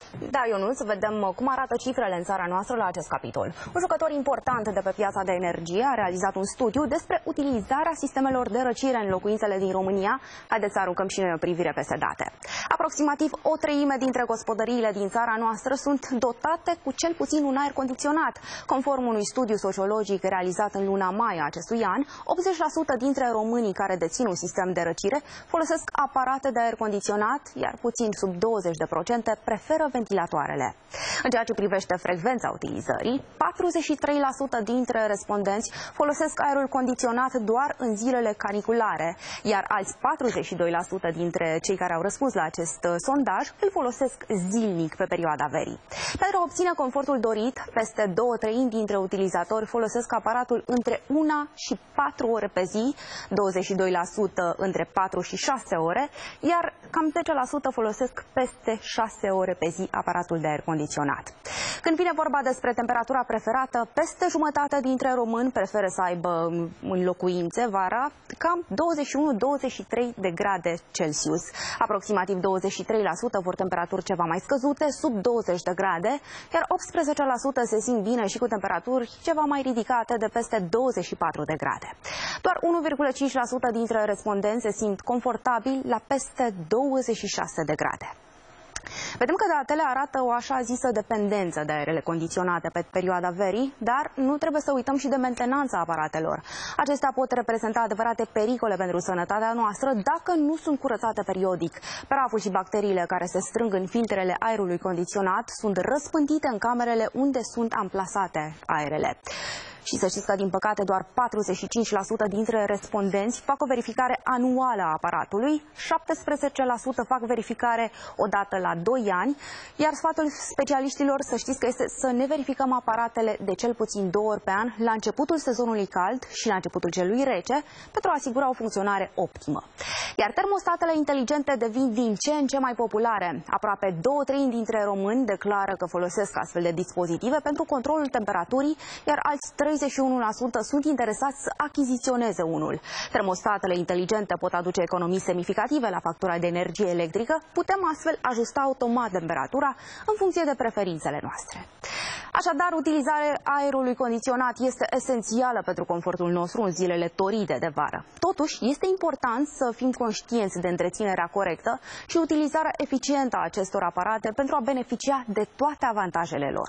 Da, Ionuț, să vedem cum arată cifrele în țara noastră la acest capitol. Un jucător important de pe piața de energie a realizat un studiu despre utilizarea sistemelor de răcire în locuințele din România. Haideți să aruncăm și noi o privire peste date. Aproximativ o treime dintre gospodăriile din țara noastră sunt dotate cu cel puțin un aer condiționat. Conform unui studiu sociologic realizat în luna mai a acestui an, 80% dintre românii care dețin un sistem de răcire folosesc aparate de aer condiționat, iar puțin sub 20% preferă ventilatoarele. În ceea ce privește frecvența utilizării, 43% dintre respondenți folosesc aerul condiționat doar în zilele caniculare, iar alți 42% dintre cei care au răspuns la acest sondaj îl folosesc zilnic pe perioada verii. Pentru a obține confortul dorit, peste 2/3 dintre utilizatori folosesc aparatul între 1 și 4 ore pe zi, 22% între 4 și 6 ore, iar cam 10% folosesc peste 6 ore pe zi aparatul de aer condiționat. Când vine vorba despre temperatura preferată, peste jumătate dintre români preferă să aibă în locuințe vara cam 21-23 de grade Celsius. Aproximativ 23% vor temperaturi ceva mai scăzute, sub 20 de grade, iar 18% se simt bine și cu temperaturi ceva mai ridicate de peste 24 de grade. Doar 1,5% dintre respondenți se simt confortabili la peste 26 de grade. Vedem că datele arată o așa zisă dependență de aerele condiționate pe perioada verii, dar nu trebuie să uităm și de mentenanța aparatelor. Acestea pot reprezenta adevărate pericole pentru sănătatea noastră dacă nu sunt curățate periodic. Praful și bacteriile care se strâng în filtrele aerului condiționat sunt răspândite în camerele unde sunt amplasate aerele. Și să știți că, din păcate, doar 45% dintre respondenți fac o verificare anuală a aparatului, 17% fac verificare odată la 2 ani, iar sfatul specialiștilor, să știți că este să ne verificăm aparatele de cel puțin 2 ori pe an, la începutul sezonului cald și la începutul celui rece, pentru a asigura o funcționare optimă. Iar termostatele inteligente devin din ce în ce mai populare. Aproape 2/3 dintre români declară că folosesc astfel de dispozitive pentru controlul temperaturii, iar alți 31% sunt interesați să achiziționeze unul. Termostatele inteligente pot aduce economii semnificative la factura de energie electrică. Putem astfel ajusta automat temperatura în funcție de preferințele noastre. Așadar, utilizarea aerului condiționat este esențială pentru confortul nostru în zilele toride de vară. Totuși, este important să fim conștienți de întreținerea corectă și utilizarea eficientă a acestor aparate pentru a beneficia de toate avantajele lor.